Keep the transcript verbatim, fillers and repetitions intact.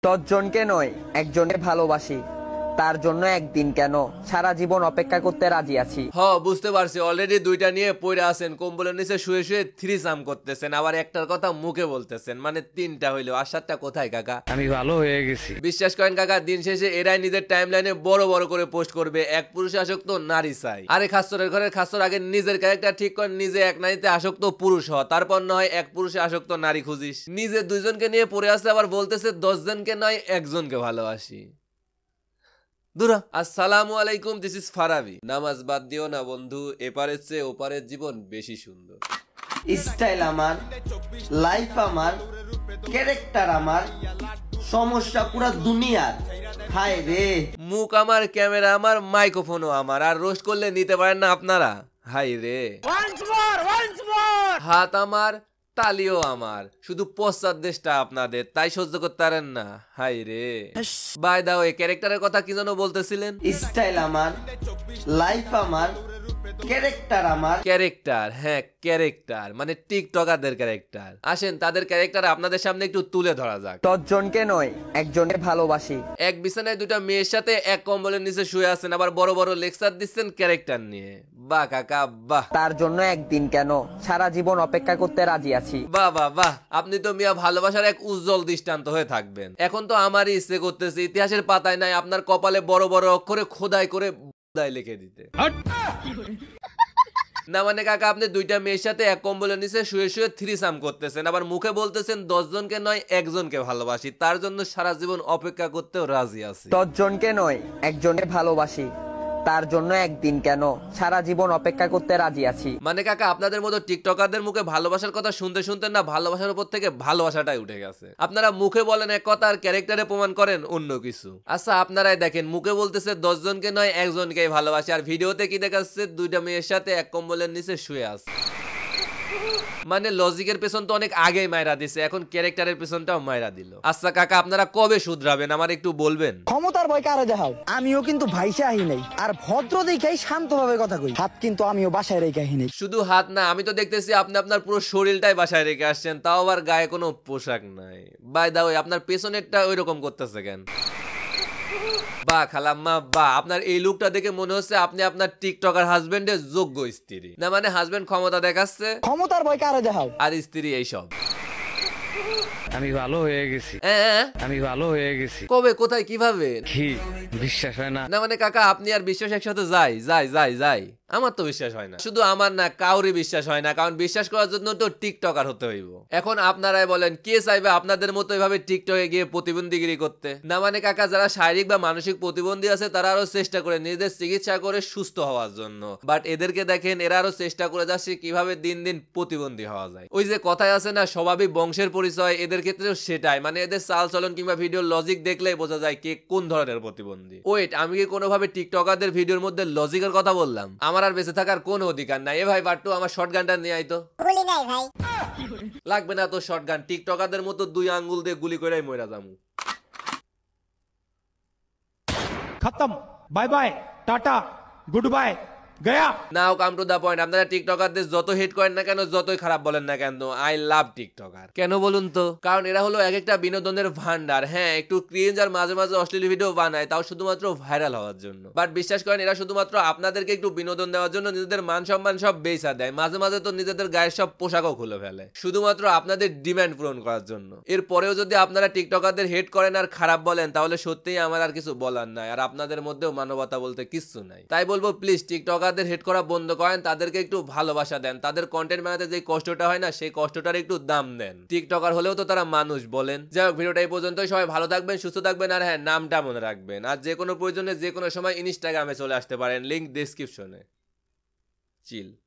দশ জনকে নয় একজনকে ভালোবাসি, তার জন্য একদিন কেন সারা জীবন অপেক্ষা করতে রাজি আছি। হ বুঝতে পারছি, অলরেডি দুইটা নিয়ে পড়ে আছেন, কম্বলের নিচে শুয়ে শুয়ে থ্রি সাম করতেছেন, আবার একটার কথা মুখে বলতেছেন, মানে তিনটা হইলো। আর সাতটা কোথায় কাকা? আমি ভালো হয়ে গেছি। বিশ্বাস করেন কাকা, দিন শেষে এরাই নিজের টাইম লাইনে বড় বড় করে পোস্ট করবে এক পুরুষে আসক্ত নারী চাই। আরে খাসরের ঘরের খাসর, আগে নিজের ক্যারেক্টার ঠিক কর, নিজে এক নারীতে আসক্ত পুরুষ হ, তারপর নয় এক পুরুষে আসক্ত নারী খুঁজিস। নিজে দুইজনকে নিয়ে পড়ে আছে, আবার বলতেছে দশ জনকে নয় একজনকে ভালোবাসি। দুরা। আসসালামু আলাইকুম, দিস ইজ ফারাবি। নামাজ বাদ দিও না বন্ধু, এপারের চেয়ে ওপারের জীবন বেশি সুন্দর। স্টাইল আমার, লাইফ আমার, ক্যারেক্টার আমার, সমস্যা পুরো দুনিয়ার। হায় রে, মুখ আমার, ক্যামেরা আমার, মাইক্রোফোনও আমার, আর রোস্ট করলে নিতে পারেন না আপনারা। হাই রে, হাত আমার, তালিও আমার, শুধু পশ্চাৎ দেশটা আপনাদের, তাই সহ্য করতে পারেন না। হাই রে। বাই দা ওয়ে, ক্যারেক্টারের কথা কি যেন বলতেছিলেন? স্টাইল আমার, লাইফ আমার, ক্যারেক্টার আমার। ক্যারেক্টার, হ্যাঁ ক্যারেক্টার মানে টিকটকারদের ক্যারেক্টার। আসেন তাদের ক্যারেক্টার আপনাদের সামনে একটু তুলে ধরা যাক। দশ জনকে নয় একজনকে ভালোবাসি। এক বিছানায় দুটা মেয়ের সাথে এক কম্বলের নিচে শুয়ে আছেন, আবার বড় বড় লেকচার দিচ্ছেন ক্যারেক্টার নিয়ে। বাহ কাকা বাহ। তার জন্য একদিন কেন সারা জীবন অপেক্ষা করতে রাজি আছি। বাহ বাহ বাহ, আপনি তো মিয়া ভালোবাসার এক উজ্জ্বল দৃষ্টান্ত হয়ে থাকবেন। এখন তো আমারই ইচ্ছে করতেছে ইতিহাসের পাতায় নাই আপনার কপালে বড় বড় অক্ষরে খোদাই করে লিখে দিতে। না মানে কাকা, আপনি দুইটা মেয়ের সাথে এক কম্বলের নিচে শুয়ে শুয়ে থ্রি সাম করতেছেন, আবার মুখে বলতেছেন দশ জনকে নয় একজনকে ভালোবাসি, তার জন্য সারা জীবন অপেক্ষা করতেও রাজি আছি। দশ জনকে নয় একজনকে ভালোবাসি, তার জন্য একদিন কেন সারা জীবন অপেক্ষা করতে রাজি আছি। মানে কাকা, আপনাদের মতো টিকটকারদের মুখে ভালোবাসার কথা শুনতে শুনতে না ভালোবাসার উপর থেকে ভালোবাসাটাই উঠে গেছে। আপনারা মুখে বলেন এক কথা আর ক্যারেক্টারে প্রমাণ করেন অন্য কিছু। আচ্ছা আপনারাই দেখেন, মুখে বলতেছে দশ জনকে নয় একজনকেই ভালোবাসি, আর ভিডিওতে কি দেখাচ্ছে দুইটা মেয়ের সাথে এক কম্বলের নিচে শুয়ে আছে। মানে লজিকের পেছন তো অনেক আগেই মাইরা দিছে, এখন ক্যারেক্টারের পেছনটাও মাইরা দিল। আচ্ছা কাকা, আপনারা কবে শুধরাবেন আমার একটু বলবেন? ক্ষমতার ভয় কারে দেখাও, আমিও কিন্তু ভাইসা আহি নাই, আর ভদ্র দেখাই শান্তভাবে কথা কই। হাত কিন্তু আমিও বাসায় রেখে আহি নাই। শুধু হাত না, আমি তো দেখতেছি আপনি আপনার পুরো শরীরটাই বাসায় রেখে আসছেন, তাও আবার গায়ে কোনো পোশাক নাই। বাই দা ওয়ে, আপনার পেছনেরটা ওই রকম করতেছে কেন? বাহ খালাম্মা বাহ, আপনার এই লুকটা দেখে মনে হচ্ছে আপনি আপনার টিকটকার হাজবেন্ডের যোগ্য স্ত্রী। না মানে হাজবেন্ড ক্ষমতা দেখাচ্ছে, ক্ষমতার ভয় কারে দেখাও, আর স্ত্রী এইসব। আমি ভালো হয়ে গেছি। হ্যাঁ আমি ভালো হয়ে গেছি। কবে, কোথায়, কিভাবে? কি বিশ্বাস হয় না? না মানে কাকা, আপনি আর বিশ্বাস একসাথে যাই যাই যাই যাই আমার তো বিশ্বাস হয় না। শুধু আমার না, কাউরই বিশ্বাস হয় না, কারণ বিশ্বাস করার জন্য তো টিকটকার হতে হইব। এখন আপনারাই বলেন, কে চাইবে আপনাদের মতো এভাবে টিকটকে গিয়ে প্রতিবন্ধীগিরি করতে? না মানে কাকা, যারা শারীরিক বা মানসিক প্রতিবন্ধী আছে তারা আরো চেষ্টা করে নিজেদের চিকিৎসা করে সুস্থ হওয়ার জন্য, বাট এদেরকে দেখেন এরা আরো চেষ্টা করে যাচ্ছে কিভাবে দিন দিন প্রতিবন্ধী হওয়া যায়। ওই যে কথায় আছে না, স্বভাবিক বংশের পরিচয়, এদের ক্ষেত্রেও সেটাই। মানে এদের চাল চলন কিংবা ভিডিও লজিক দেখলেই বোঝা যায় কে কোন ধরনের প্রতিবন্ধী। ওয়েট, আমি কি কোনোভাবে টিকটকারদের ভিডিওর মধ্যে লজিকের কথা বললাম? আমার আর বেঁচে থাকার কোন অধিকার নাই। এ ভাই বাট্টু, আমার শর্টগানটা নিয়ে আইতো। গুলি নাই ভাই, লাগবে না তো শর্টগান, টিকটকারদের মতো দুই আঙ্গুল দিয়ে গুলি করেই মইরা যামু। खत्म, bye bye, tata, good bye, गया। Now come to the point. আপনারা টিকটকারদের যত হিট করেন না কেন, যতই খারাপ বলেন না কেন, আই লাভ টিকটকার। কেন বলুন তো? কারণ এরা হলো এক একটা বিনোদনের ভান্ডার। হ্যাঁ, একটু ক্রিঞ্জ আর মাঝে মাঝে অশ্লীল ভিডিও বানায়, তাও শুধুমাত্র ভাইরাল হওয়ার জন্য। বাট বিশ্বাস করেন, এরা শুধুমাত্র আপনাদেরকে একটু বিনোদন দেওয়ার জন্য নিজেদের মান সম্মান সব বেচা দেয়, মাঝে মাঝে তো নিজেদের গায়ের সব পোশাকও খুলে ফেলে, শুধুমাত্র আপনাদের ডিমান্ড পূরণ করার জন্য। এরপরেও যদি আপনারা টিকটকারদের হেট করেন আর খারাপ বলেন, তাহলে সত্যিই আমার আর কিছু বলার নাই, আর আপনাদের মধ্যেও মানবতা বলতে কিচ্ছু নাই। তাই বলবো, প্লিজ টিকটকারদের হেট করা বন্ধ করেন, তাদেরকে একটু ভালোবাসা দেন, তাদের কন্টেন্ট বানাতে যে কষ্টটা হয় না, সেই কষ্টটার একটু দাম দেন। টিকটকার হলেও তো তারা মানুষ বলেন। যাই হোক, ভিডিওটা এই পর্যন্তই। সবাই ভালো থাকবেন, সুস্থ থাকবেন, আর হ্যাঁ, নামটা মনে রাখবেন। আর যে কোনো প্রয়োজনে যে কোনো সময় ইনস্টাগ্রামে চলে আসতে পারেন, লিংক ডেসক্রিপশনে। চিল।